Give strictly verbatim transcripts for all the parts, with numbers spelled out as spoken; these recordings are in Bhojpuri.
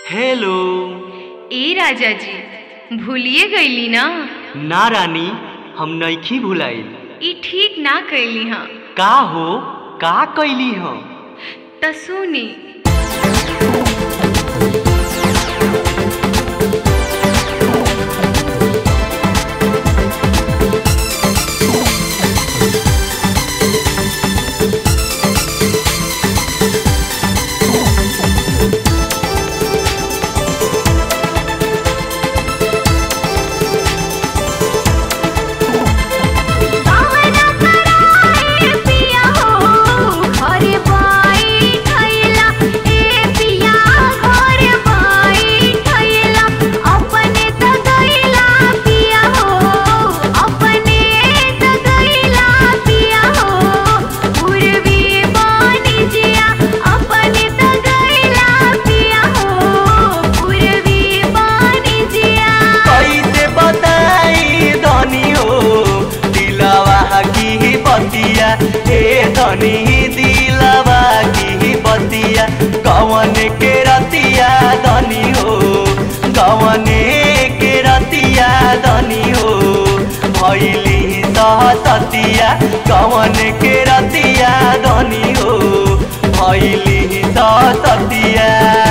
हेलो। ए राजा जी भूलिए गईली ना? ना रानी, हम नइखी भुलाइल। ई ठीक ना कैली हाँ। का हो, का कैली हो? त सुनी। धनी दिलवा की बतिया कवन के रतिया धनी हो, कवन के रतिया धनी हो भैली सहसतिया कवन के रतिया धनी हो भैली सहसतिया।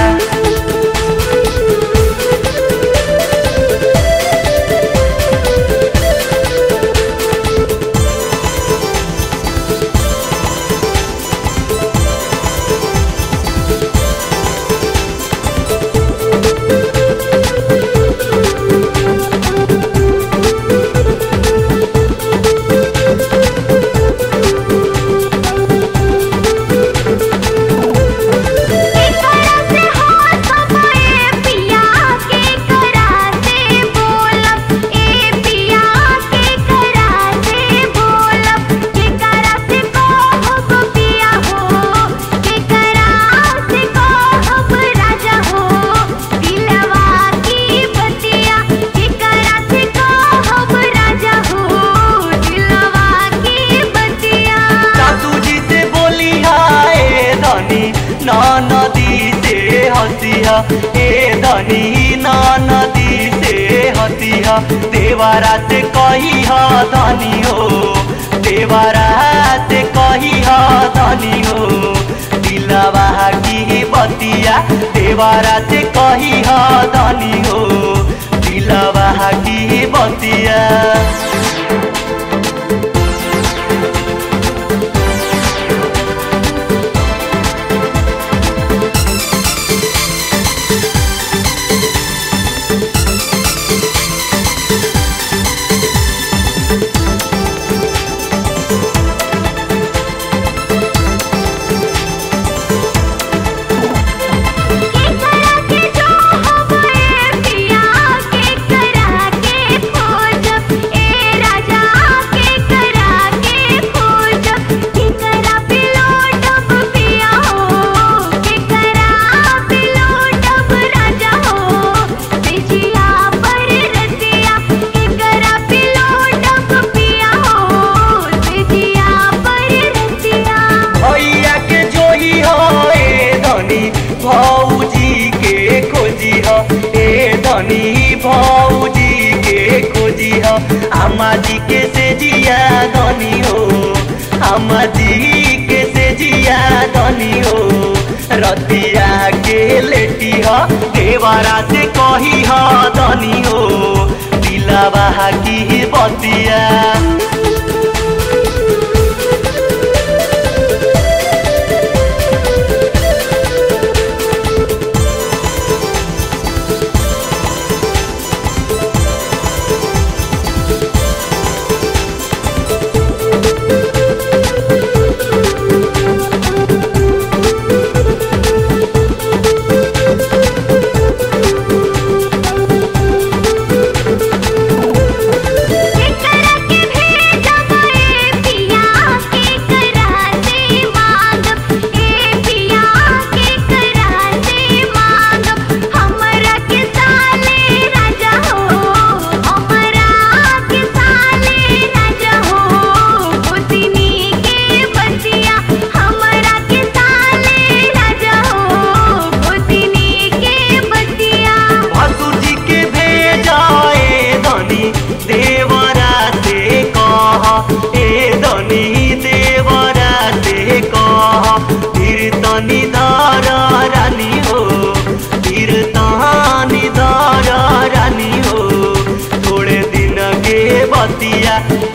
नदी से हंसिया ए धनी ना नदी से हंसिया देवरा से कही हा धनी हो, देवरा से कही हा धनी हो दिलवा की बतिया देवरा से कही हा धनी हो दिलवा की बतिया। भौजी के खोजी हो ए धनी भौजी के खोजी हो अम्मा जी के से जिया धनी हो, अम्मा जी के से जिया धनी हो रतिया के लेटी हो देवरा से कही हो धनी हो दिलवा की बतिया। के तनी दार रानी हो, धीर तनी दार रानी हो। थोड़े दिन के बतिया